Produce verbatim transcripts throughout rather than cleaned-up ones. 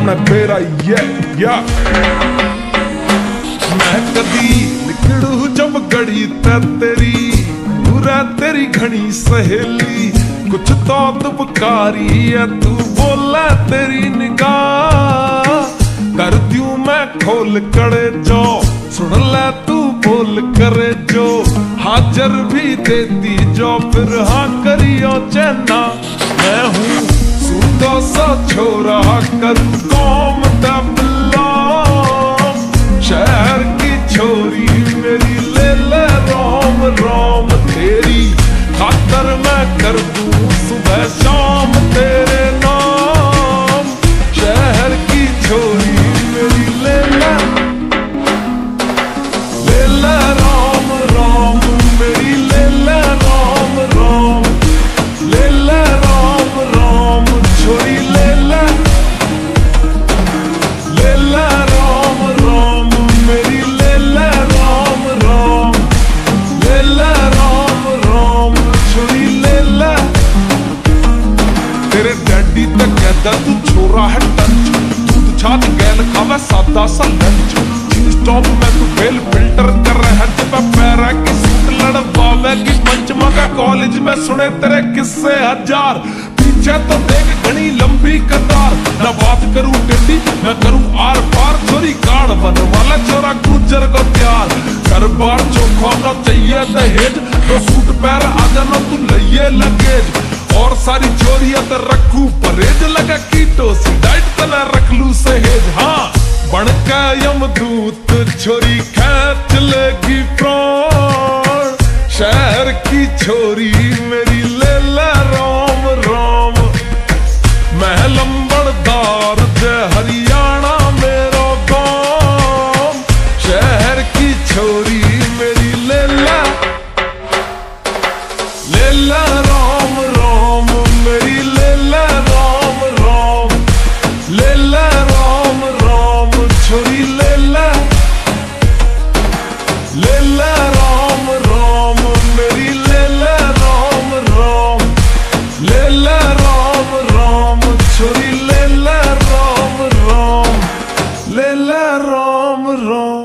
है तेरा ये या मैं कदी निकलू जब गड़ी ते तेरी पूरा तेरी घनी सहेली कुछ तो दुबकारी है तू बोला तेरी निगाह कर दूं मैं खोल करे जो सुन ले तू बोल करे जो हाजर भी देती जो फिर हाँ करियो चैना मैं हूँ सूदो सा छोरा कर कौम दा बिलोंग शहर की छोरी मेरी ले ले रोम रोम तेरी खातर मैं कर दूं सुबह शाम तेरे नाम शहर की छोरी मेरी ले ले ले ले राम राम मेरी ले ले राम राम ले ले राम राम छोरी ले ले ले ले राम राम मेरी ले ले राम राम ले ले राम राम छोरी ले ले तेरे डैडी तक कहता तू छोरा है टंच दूध छात गैल खावे सादा सा लंच स्टॉप में तू फेल फिल्टर कर रहा है जब पैरा की सूट लड़वावे की पंचमा का कॉलेज में सुने तेरे किस्से हजार पीछे तो देख घनी लंबी कतार ना बात करूं टेढ़ी मैं करूं आर पार छोरी गाड़ बन वाला छोरा गुजर को प्यार घर बार चौखा ना चाहिए दहेज तो सूट पैर आ जाना तू लइए लगेज और सारी चोरियां तो रखू परहेज लगा कीटो सी डाइट तना रख लू सहेज हाँ बनका यमदूत छोरी खैच लेगी प्राण शहर की छोरी मेरी ले ले राम राम मैं लंबड़दार दे हरियाणा मेरो गांव शहर की छोरी मेरी ले ले ले ले राम राम मेरी ले ले राम राम ले ले राम राम छोरी ले ले ले ले राम राम मेरी ले ले राम राम ले ले राम राम छोरी ले ले राम राम ले ले Ram Ram.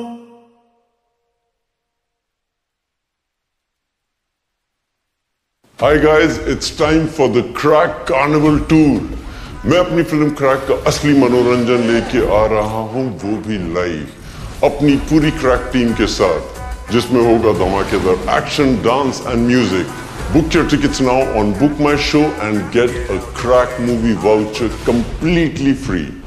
Hi guys, it's time for the Crack Carnival Tour. मैं अपनी फिल्म क्रैक का असली मनोरंजन लेके आ रहा हूँ वो भी लाइव अपनी पूरी क्रैक टीम के साथ जिसमें होगा धमाकेदार action dance and music. Book your tickets now on Book My Show and get a Crack movie voucher completely free.